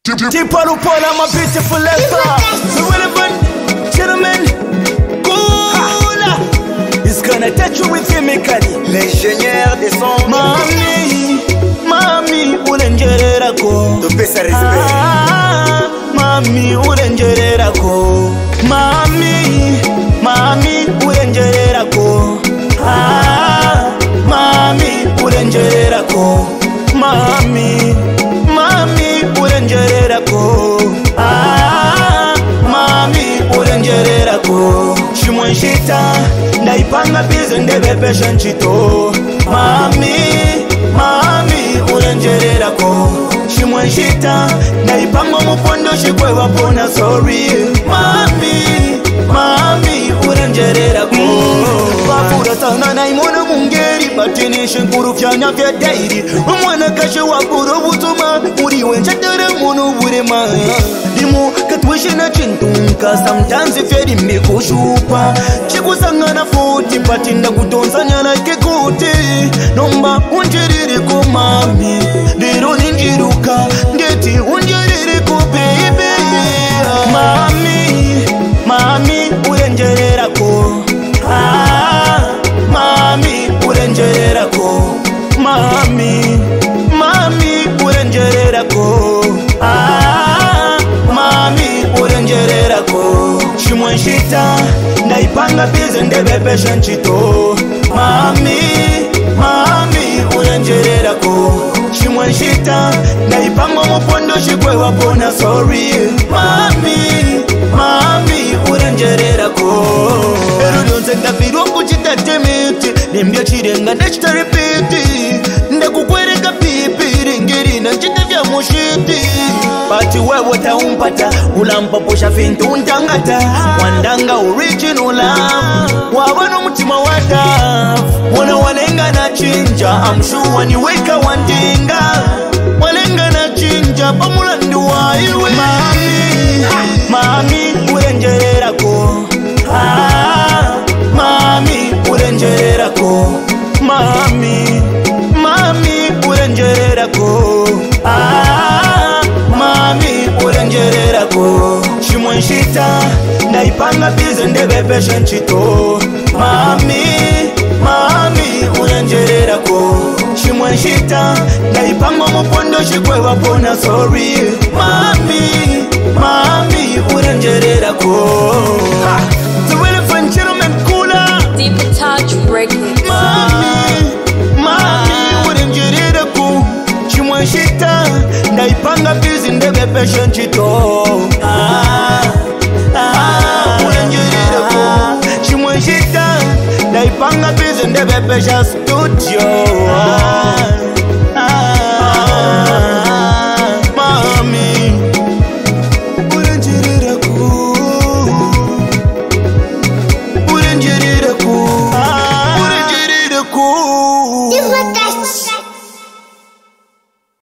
Tipalupola, my beautiful leper. The relevant gentleman, cool. He's gonna touch you with chemically. L'ingénieur des sons. Mami, ulengerera ko. Tu peux se respect. Mami, ulengerera ko. Mami, ulengerera ko. Mami, ulengerera ko. Mami, ulengerera ko. Mami, ulengerera ko. Shimwenshita, ndaipanga bize ndebepesha nchito. Mami, ulengerera ko. Shimwenshita, ndaipanga mupondo shikwe wapona sorry. Mami, ulengerera ko. Wapura sana na imona mungeri, batini shinkuru fyanya vya dairi. Mwana kashe wapura butuma, uriwe nchatara munu burema. Dimu katwishe na chintunka, sometimes iferi mikushupa. Chikusangana futi, patinda kutonzanya na kikuti. Nomba unjeriri ko mami, diro ninjiruka, ngeti unjeriri ko baby. Mami, ulengerera ko. Mami, ulengerera ko. Mami, ulengerera ko. Mami, ulengerera ko. Shimwenshita, ndaipanga bize ndebepesha nchito. Mami, ulengerera ko. Shimwenshita, ndaipanga mupondo shikwe wapona sorry. Mami, ulengerera ko. Erudonse ndapirwa kuchita temiti, nimbyo chirenga ndachita repeat. Ndakukwereka pipi, ringiri na chita vya mushiti. Pati wewe taumpata, ulampaposha fintu untangata. Wandanga original love, wabano mutima wata. Wana walenga na chinja, I'm sure ni weka wandinga. Walenga na chinja, pamulandu wa iwe. Mami, ulengerera ko. Mami, ulengerera ko. Mami, ulengerera ko. Mami, ulengerera ko. Shimwenshita, ndaipanga bize ndebepesha nchito. Mami, ulengerera ko. Shimwenshita, ndaipanga mupondo shikwe wapona sorry. Mami, ulengerera ko. The relevant gentleman cooler. Deep touch record. Mami, ulengerera ko. Shimwenshita, ndaipanga bizi ndebepesha nchito. Ulengerera ko. Shimwenshita, ndaipanga bizi ndebepesha studio.